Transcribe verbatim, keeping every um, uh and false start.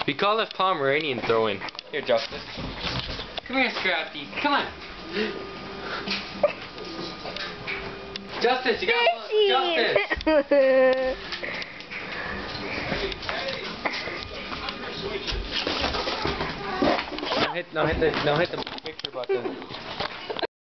We call it Pomeranian throwing. Here, Justice. Come here, Scrappy. Come on. Justice, you got Justice. Now hit, now hit the, now hit the picture button.